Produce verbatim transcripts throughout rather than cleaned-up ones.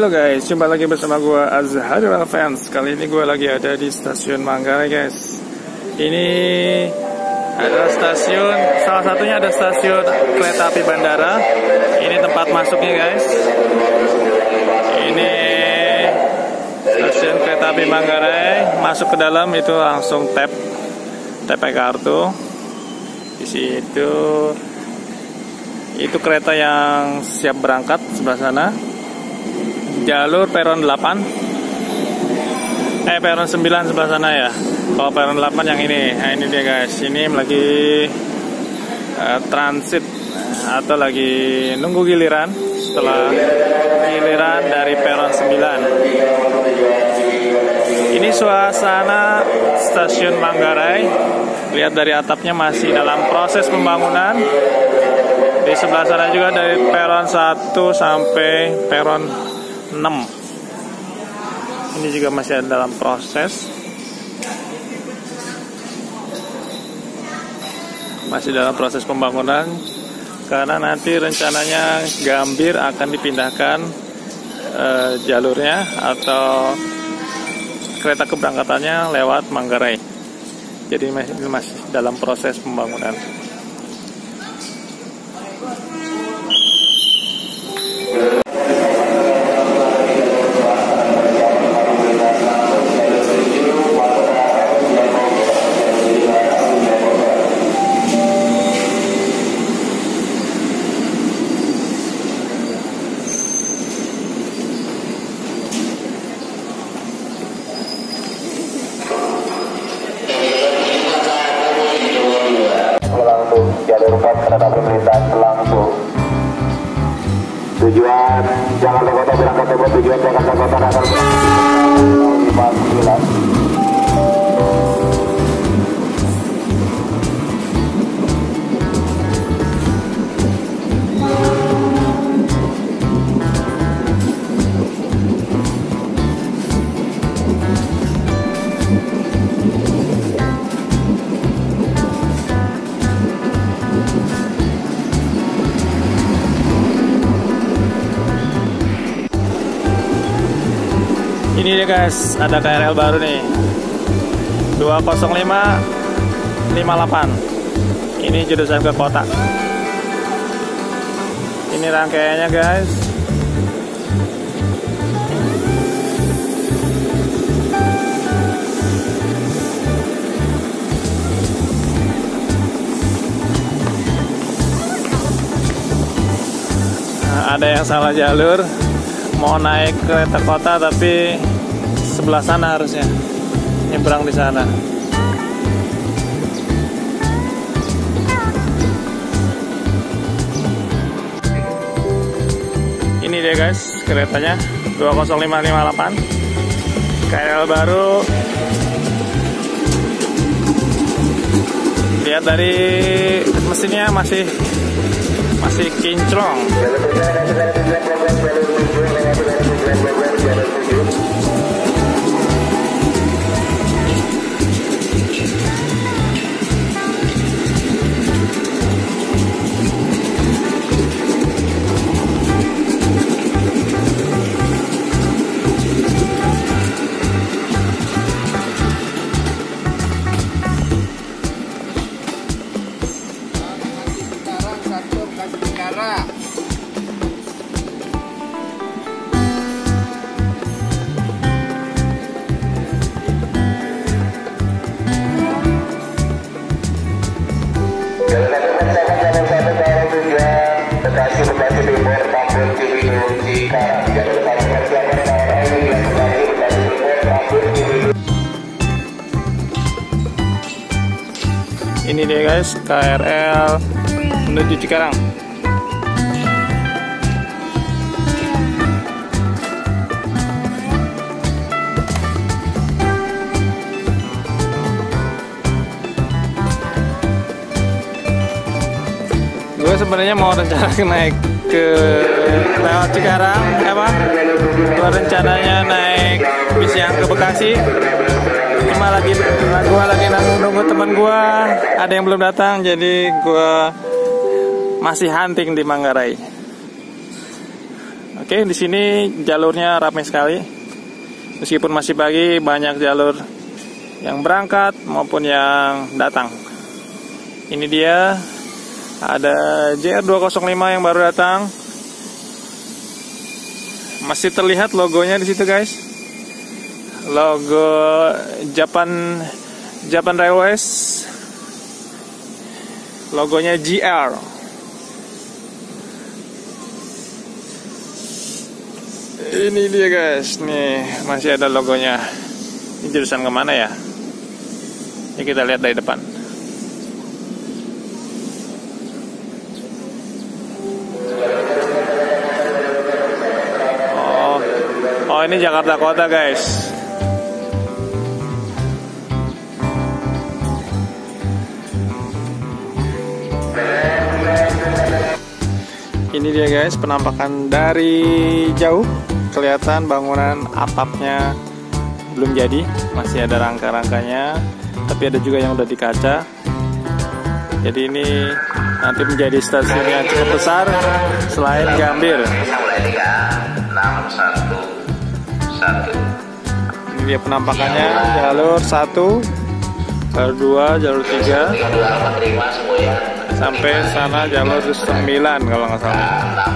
Halo guys, jumpa lagi bersama gue Azharil Fans. Kali ini gue lagi ada di stasiun Manggarai guys. Ini adalah stasiun, salah satunya ada stasiun kereta api bandara. Ini tempat masuknya guys. Ini stasiun kereta api Manggarai. Masuk ke dalam itu langsung tap, tap kartu. Di situ itu kereta yang siap berangkat sebelah sana. Jalur peron delapan, eh peron sembilan sebelah sana ya. Kalau peron delapan yang ini, nah ini dia guys. Ini lagi uh, transit atau lagi nunggu giliran setelah giliran dari peron sembilan. Ini suasana stasiun Manggarai. Lihat dari atapnya masih dalam proses pembangunan. Di sebelah sana juga dari peron satu sampai peron enam. Ini juga masih ada dalam proses. Masih dalam proses pembangunan. Karena nanti rencananya Gambir akan dipindahkan eh, jalurnya atau kereta keberangkatannya lewat Manggarai. Jadi masih, masih dalam proses pembangunan. Jalur empat kereta api melintas langsung. Tujuan Jakarta Kota berangkat Depok, tujuan Jakarta Kota akan lima sembilan. Ini dia guys, ada K R L baru nih, dua nol lima lima delapan. Ini jurusan ke kota. Ini rangkaiannya guys. Nah, ada yang salah jalur, mau naik kereta kota tapi sebelah sana harusnya, nyebrang di sana. Ini dia guys keretanya, dua nol lima lima delapan K R L baru. Lihat dari mesinnya masih masih kinclong. Ini dia guys, K R L menuju Cikarang. Gue sebenarnya mau rencana naik ke lewat Cikarang, apa? Gue rencananya naik bis yang ke Bekasi. Cuma lagi gue lagi nunggu teman gue, ada yang belum datang, jadi gue masih hunting di Manggarai. Oke, di sini jalurnya ramai sekali. Meskipun masih pagi, banyak jalur yang berangkat maupun yang datang. Ini dia, ada J R dua nol lima yang baru datang. Masih terlihat logonya di situ, guys. Logo Japan Japan Railways. Logonya J R. Ini dia, guys. Nih, masih ada logonya. Ini jurusan kemana ya? Ini kita lihat dari depan. Oh, oh ini Jakarta Kota, guys. Ini dia, guys, penampakan dari jauh. Kelihatan bangunan atapnya belum jadi, masih ada rangka-rangkanya, tapi ada juga yang udah di kaca. Jadi ini nanti menjadi stasiun yang cukup besar selain Gambir. Ini dia penampakannya, jalur satu, jalur dua, jalur tiga, sampai sana jalur sembilan kalau nggak salah.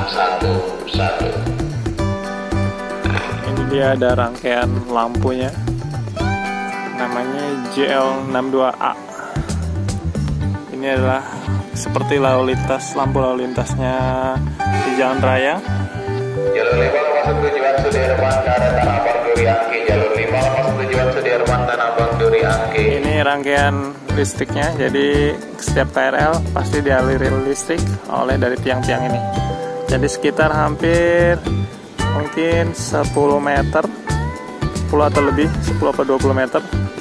Ini dia ada rangkaian lampunya, namanya J L enam dua A. Ini adalah seperti lalu lintas, lampu lalu lintasnya di jalan raya. Jalur lima masuk tujuan Sudirman ke arah Tanah Abang Duri Angke. Jalur lima masuk tujuan Sudirman Tanah Abang Duri Angke. Ini rangkaian listriknya, jadi setiap K R L pasti dialiri listrik oleh dari tiang-tiang ini. Jadi sekitar hampir mungkin sepuluh meter, sepuluh atau lebih, sepuluh atau dua puluh meter.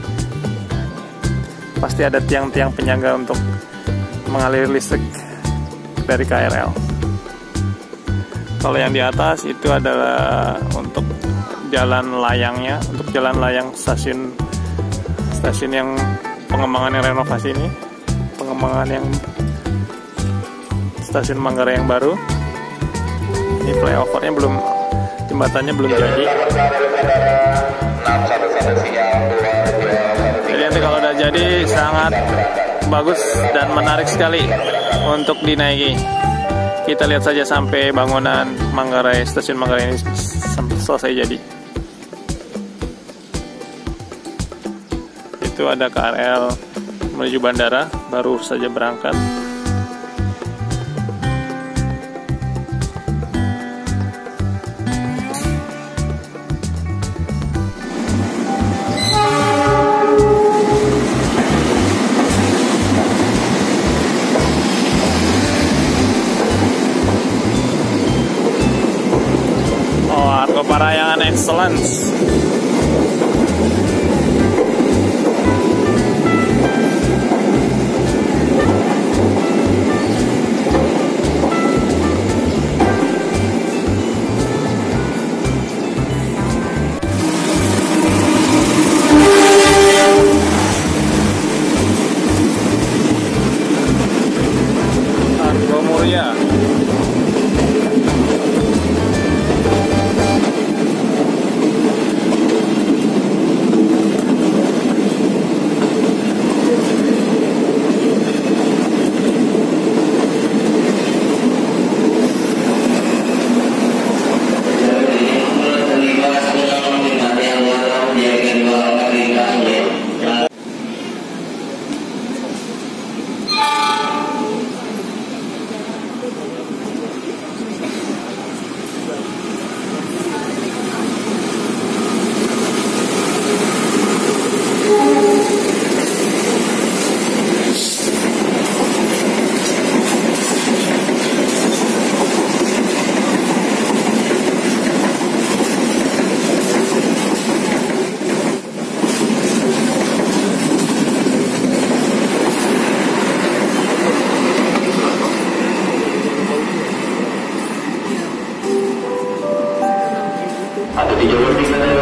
Pasti ada tiang-tiang penyangga untuk mengaliri listrik dari K R L. Kalau yang di atas itu adalah untuk jalan layangnya, untuk jalan layang stasiun stasiun yang pengembangan yang renovasi ini, pengembangan yang stasiun Manggarai yang baru. Ini flyovernya belum, jembatannya belum jadi. Jadi nanti kalau udah jadi sangat bagus dan menarik sekali untuk dinaiki. Kita lihat saja sampai bangunan Manggarai, stasiun Manggarai ini selesai jadi. Itu ada K R L menuju bandara, baru saja berangkat. Parayangan Excellence. Argo Muria. Atau di jalur tiga